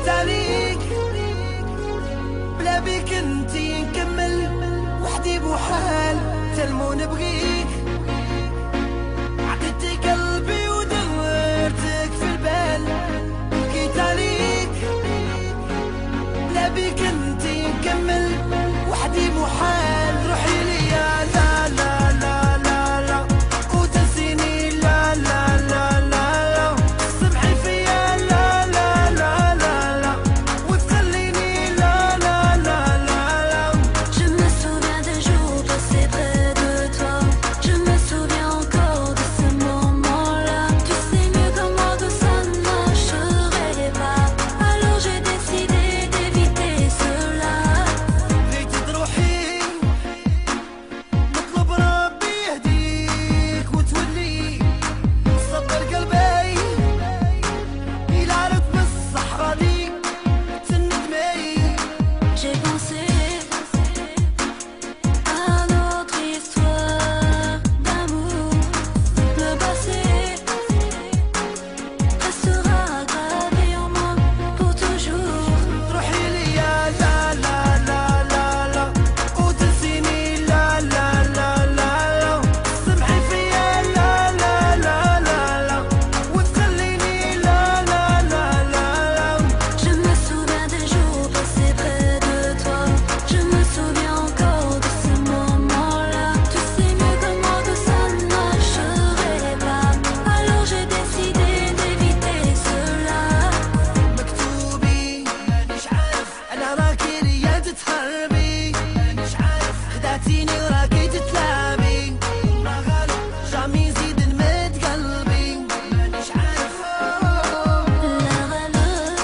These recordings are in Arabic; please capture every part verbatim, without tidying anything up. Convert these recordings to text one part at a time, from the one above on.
بقيت عليك بلا بيك انتي نكمل وحدي بوحال تلمو نبغيك عطيتي قلبي ودورتك في البال بقيت عليك بلا بيك انتي نكمل وحدي بوحال روحي ليا لا لا لا لا لا وتنسيني لا لا لا لا لا سمعي فيا لا لا لا لا لا وتخليني لا لا لا لا لا. Je me souviens des jours passés près de toi. Je me souviens encore de ce moment-là. Tu sais mieux que moi que ça ne marcherait pas. Alors j'ai décidé d'éviter cela. بغيتي تروحي نطلب ربي يهديك وتولي صبر قلبي إلا عرف بصح غادي تندمي. J'ai pensé à notre histoire d'amour. Le passé restera gravé en moi pour toujours. روحي ليا لا لا لا لا لا وتنسيني لا لا لا لا لا سمعي فيا لا لا لا لا لا وتخليني لا لا لا لا لا. Je me souviens des jours passés près de toi. Je me souviens encore de ce moment-là. Tu sais mieux que moi que ça ne marcherait pas. Alors j'ai décidé d'éviter cela. مكتوبي مانيش عارف انا راكي ليا تتهربي مانيش عارف خدعتيني وراكي تتلعبي ما غالب جامي زيد نمد قلبي مانيش عارف. La valeur,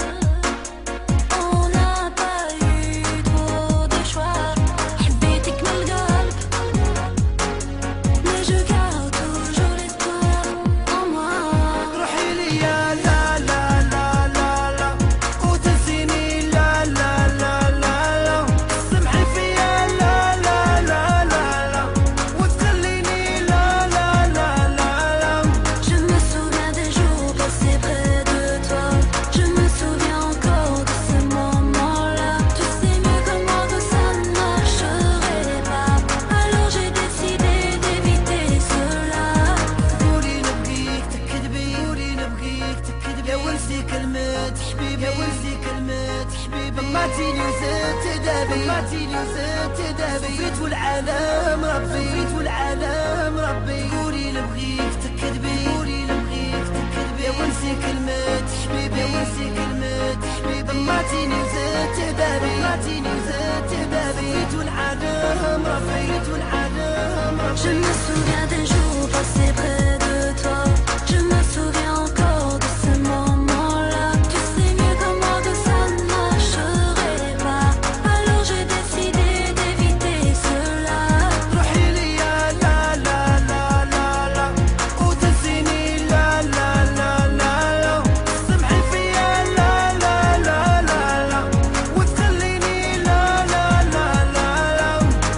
on n'a pas eu trop de choix. حبيتك من القلب, mais je garde toujours l'espoir en moi. روحي ليا لا لا لا لا لا وتنسيني لا لا لا لا لا سمعي فيا لا لا لا لا لا وتخليني لا لا لا لا لا. Je me souviens des jours passés près de toi. Je me souviens encore de ce moment-là. Tu sais mieux que moi que ça ne marcherait pas. Alors j'ai décidé d'éviter cela. قولي نبغيك تكذبي قولي نبغيك تكذبي يا ولدي كلمة حبيبي يا ولدي كلمة حبيبي طمعتيني وزدت دابي طمعتيني وزدت دابي صفيت والعالم ربي صفيت والعالم ربي قولي نبغيك تكذبي قولي نبغيك تكذبي يا ولدي كلمة حبيبي يا ولدي كلمة حبيبي طمعتيني وزدت دابي طمعتيني وزدت دابي صفيت والعالم ربي صفيت والعالم ربي. Je me souviens des jours passés près de toi. Je me souviens encore de ce moment-là. Tu sais mieux que moi que ça ne marcherait pas. Alors j'ai décidé d'éviter cela. روحي ليا لا لا لا لا لا وتنسيني لا لا لا لا لا سمعي فيا لا لا لا لا لا وتخليني لا لا لا لا لا.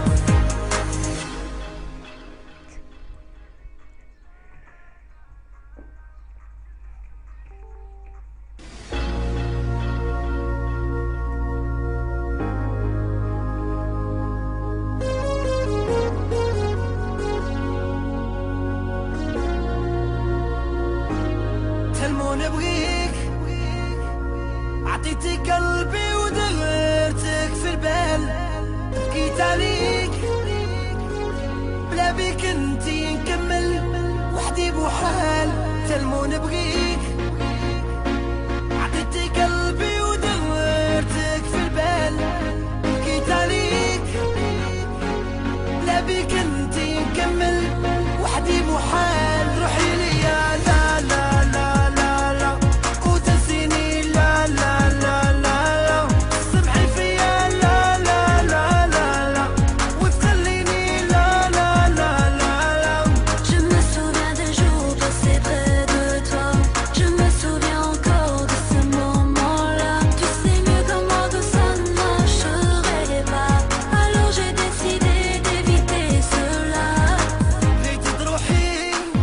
تلمو نبغيك عطيتي قلبي ودغرتك في البال بقيت عليك بلا بيك انتي نكمل وحدي بوحال تلمو نبغيك عطيتي قلبي ودغرتك في البال بقيت عليك بلا بيك انتي نكمل وحدي بوحال روحي ليا لا لا لا لا لا وتنسيني لا لا لا لا لا سمعي فيا لا لا لا لا لا وتخليني لا لا لا لا لا. Je me souviens des jours passés près de toi. Je me souviens encore de ce moment-là. Tu sais mieux que moi que ça ne marcherait pas. Alors j'ai décidé d'éviter cela. بغيتي تروحي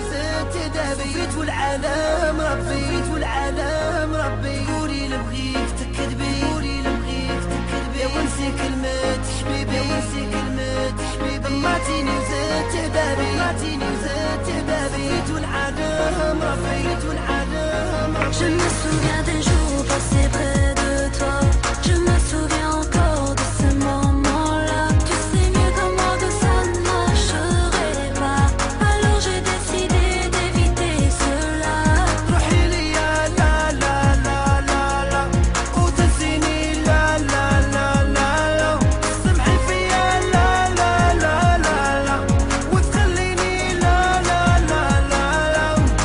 وزدت دابي صفيت والعالم ربي صفيت والعالم ربي قولي نبغيك تكذبي قولي نبغيك تكذبي يا ونسي كلمة حبيبي يا ونسي كلمة حبيبي ضمعتيني وزدت دابي ضمعتيني وزدت دابي صفيت والعالم ربي صفيت والعالم ربي. Je me souviens des jours passés près de toi. Je me souviens encore de ce moment-là. Tu sais mieux que moi que ça ne marcherait pas. Alors j'ai décidé d'éviter cela. روحي لي يا لا لا لا لا لا وتنسيني لا لا لا لا لا تسمعي فيا لا لا لا لا لا وتخليني لا لا لا لا لا.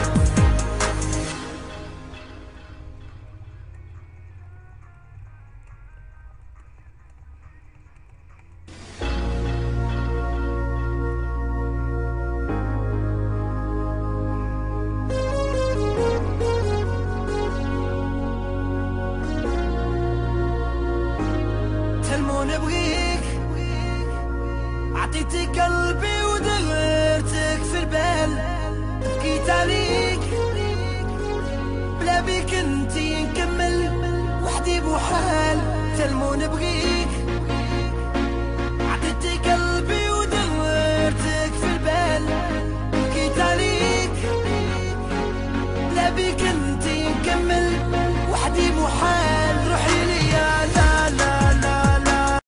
تلمو نبغيك عطيتك قلبي ودغرتك في البال بكيت عليك بلا بيك انتي نكمل وحدي بوحال. تلمو نبغيك